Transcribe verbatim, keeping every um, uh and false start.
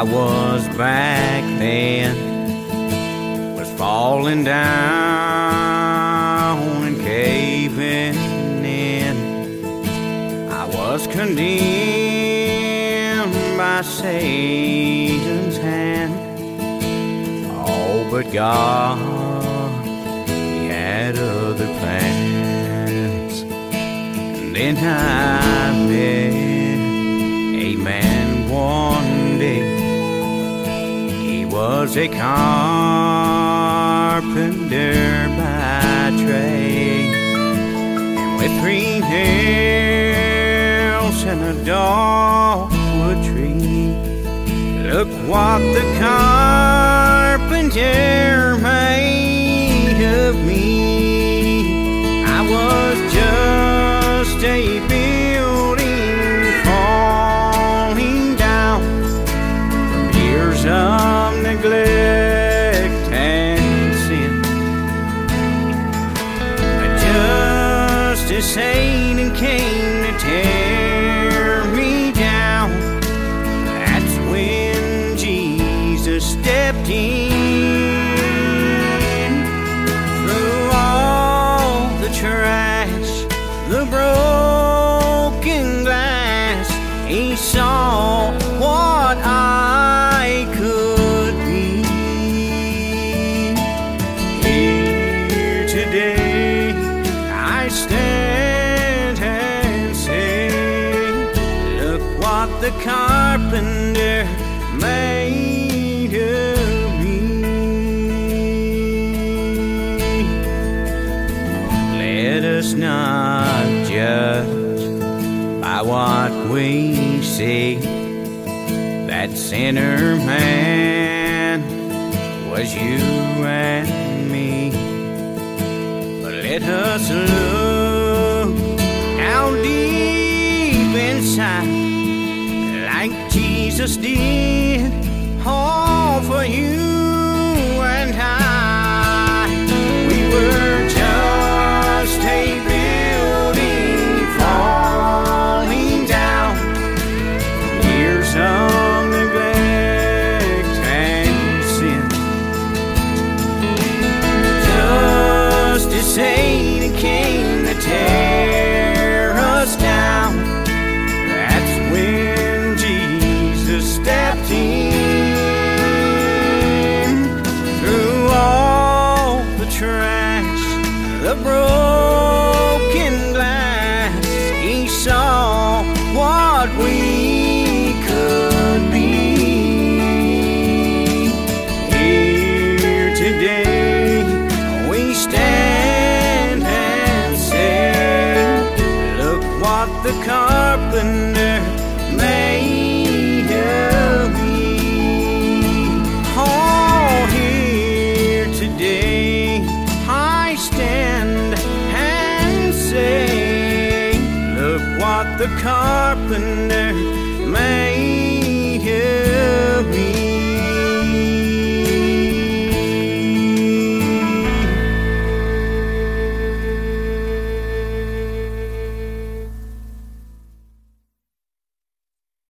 I was back then was falling down and caving in. I was condemned by Satan's hand. Oh, but God, He had other plans. And then I met a man one day. He was a carpenter by trade, and with three nails and a dogwood tree, look what the carpenter made of me. I was just a building falling down from years of neglect and sin. Just as Satan came to tear me down, that's when Jesus stepped in. Through all the trash, the broken glass, He saw what I could be. Here today I stand and say, look what the carpenter made of me. Let us not judge by what we see. That sinner man was you and me. But let us look out deep inside, like Jesus did, all for you and I. We were just a building falling down, years of neglect and sin. Just as Satan came to tear us down, that's when Jesus stepped in. Through all the trash, the broken glass, He saw what we could be. Here today we stand and say, look what the carpenter made of me. Oh, here today I stand and say, look what the carpenter